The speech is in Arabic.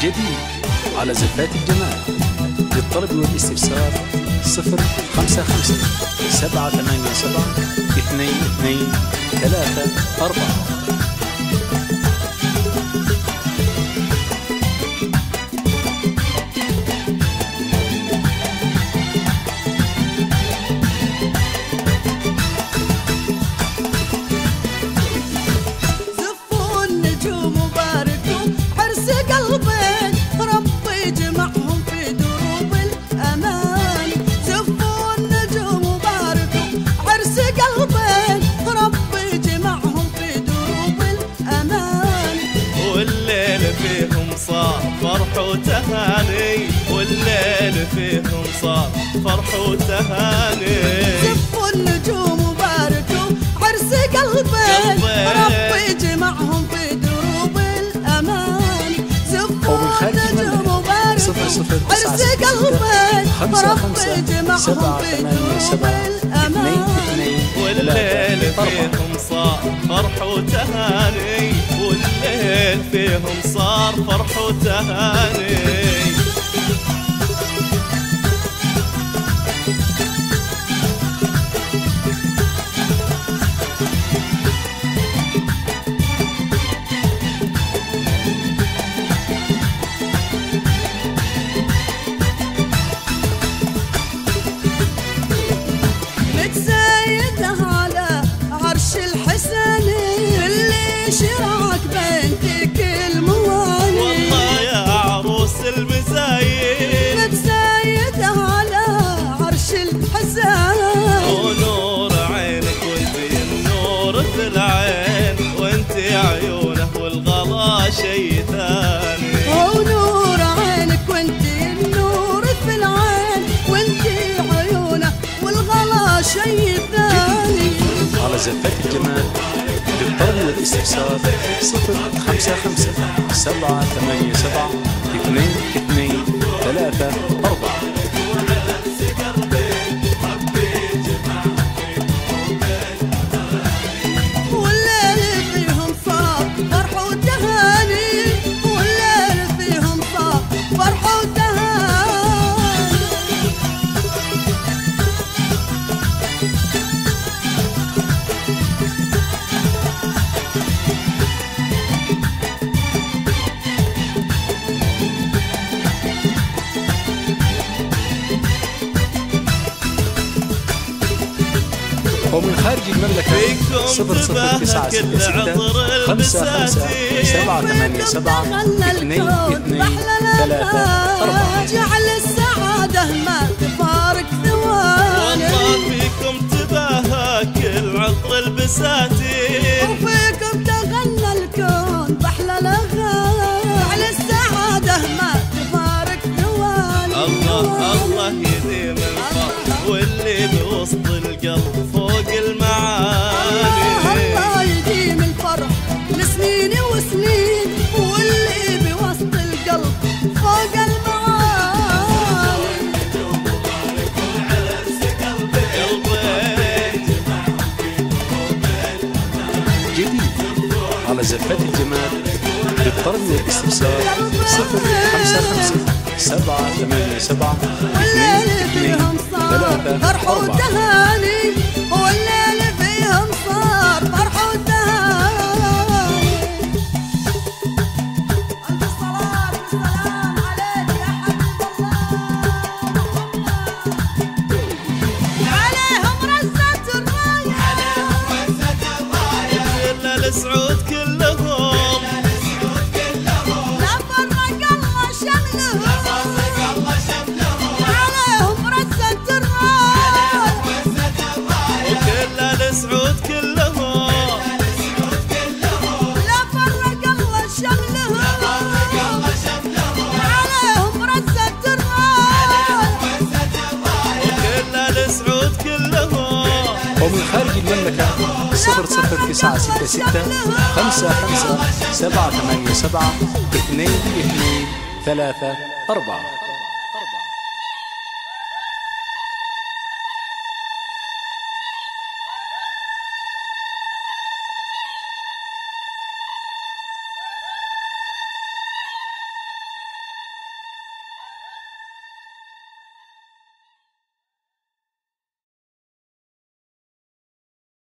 جديد على زفات الجمال. للطلب والاستفسار 055 787 2234. فرح وتهاني والليل فيهم صار فرح وتهاني. زفوا النجوم وباركوا عرس قلبين ربي يجمعهم في دروب الأمان. زفوا النجوم وباركوا عرس قلبين ربي يجمعهم في دروب الأمان. والليل فيهم صار فرح وتهاني والليل فيهم صار فرح وتهاني. شراك بنتك الموالي والله يا عروس المزايد متسايدة على عرش الحسن. ونور عينك وانتي النور في العين وانتي عيونه والغلا شي ثاني. ونور عينك وانتي النور في العين وانتي عيونه والغلا شي ثاني. على زفات الجمال. للطلب والاستفسار 055 787 2234. والليل فيهم صار فرح وتهاني والليل فيهم صار فرح وتهاني. ومن خارج المملكة 00966 55 787 2234. جعل السعادة ما تفارق ثواني. والله فيكم تباهى كل عطر البساتي وفيكم تغنى الكون بأحلى الأغاني. جعل السعادة ما تفارق ثواني. الله الله يديم الفرح واللي بوسط القلب فوق المعاني. الله يديم الفرح لسنين وسنين واللي بوسط القلب فوق المعاني. جديد على زفات الجمال. للطلب والاستفسار 055 787 والليل فيهم صار فرح 2234. وتهاني والليل فيهم صار فرح وتهاني. ألف الصلاة والسلام عليك يا حبيب الله. عليهم رزة الراية كل السعود كلهم لا فرق الله شملهم. عليهم رزة الراية وكل السعود كلهم لا فرق الله شملهم. عليهم رزة الراية وكل السعود كلهم. ومن خارج المملكة 00966 55 787 2234.